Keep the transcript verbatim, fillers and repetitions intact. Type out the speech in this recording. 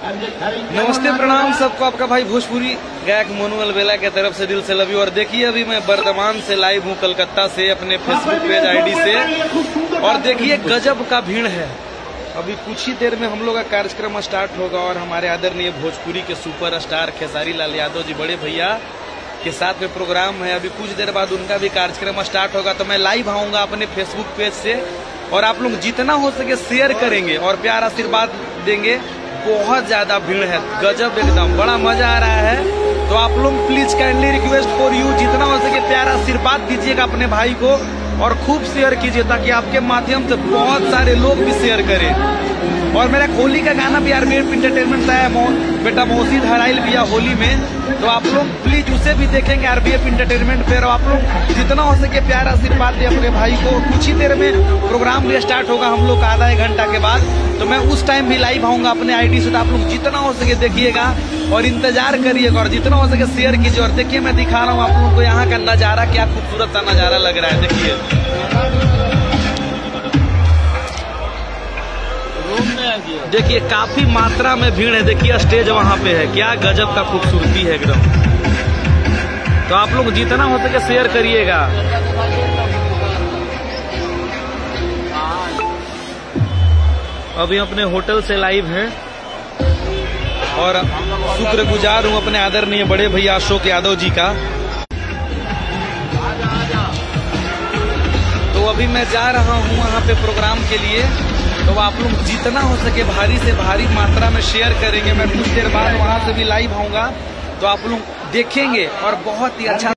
नमस्ते प्रणाम सबको, आपका भाई भोजपुरी गायक मोनू अलबेला के तरफ से दिल से लव यू। और देखिए अभी मैं वर्धमान से लाइव हूँ, कलकत्ता से, अपने फेसबुक पेज आईडी से। और देखिए गजब का भीड़ है। अभी कुछ ही देर में हम लोग का कार्यक्रम स्टार्ट होगा और हमारे आदरणीय भोजपुरी के सुपर स्टार खेसारी लाल यादव जी बड़े भैया के साथ में प्रोग्राम है। अभी कुछ देर बाद उनका भी कार्यक्रम स्टार्ट होगा, तो मैं लाइव आऊंगा अपने फेसबुक पेज से। और आप लोग जितना हो सके शेयर करेंगे और प्यार आशीर्वाद देंगे। बहुत ज्यादा भीड़ है, गजब, एकदम बड़ा मजा आ रहा है। तो आप लोग please kindly request for you, जितना हो सके प्यार आशीर्वाद दीजिएगा अपने भाई को और खूब शेयर कीजिए, ताकि आपके माध्यम से बहुत सारे लोग भी शेयर करें। और मेरा होली का गाना भी आरबीएफ इंटरटेनमेंट है, बेटा मौसी धराइल भी होली में, तो आप लोग प्लीज उसे भी देखेंगे आरबीएफ इंटरटेनमेंट पे। और आप लोग जितना हो सके प्यार आशीर्वाद दें अपने भाई को। कुछ ही देर में प्रोग्राम भी स्टार्ट होगा हम लोग का आधा एक घंटा के बाद, तो मैं उस टाइम भी लाइव आऊंगा अपने आईडी से। तो आप लोग जितना हो सके देखिएगा और इंतजार करिएगा और जितना हो सके शेयर कीजिए। और देखिए मैं दिखा रहा हूँ आप लोगों को यहाँ का नजारा, क्या खूबसूरत सा नजारा लग रहा है। देखिए देखिए काफी मात्रा में भीड़ है। देखिए स्टेज वहाँ पे है, क्या गजब का खूबसूरती है एकदम। तो आप लोग जितना हो सके शेयर करिएगा। अभी अपने होटल से लाइव हैं और शुक्रगुजार हूँ अपने आदरणीय बड़े भैया अशोक यादव जी का। तो अभी मैं जा रहा हूँ वहाँ पे प्रोग्राम के लिए। तो आप लोग जितना हो सके भारी से भारी मात्रा में शेयर करेंगे। मैं कुछ देर बाद वहाँ से भी लाइव आऊँगा, तो आप लोग देखेंगे और बहुत ही अच्छा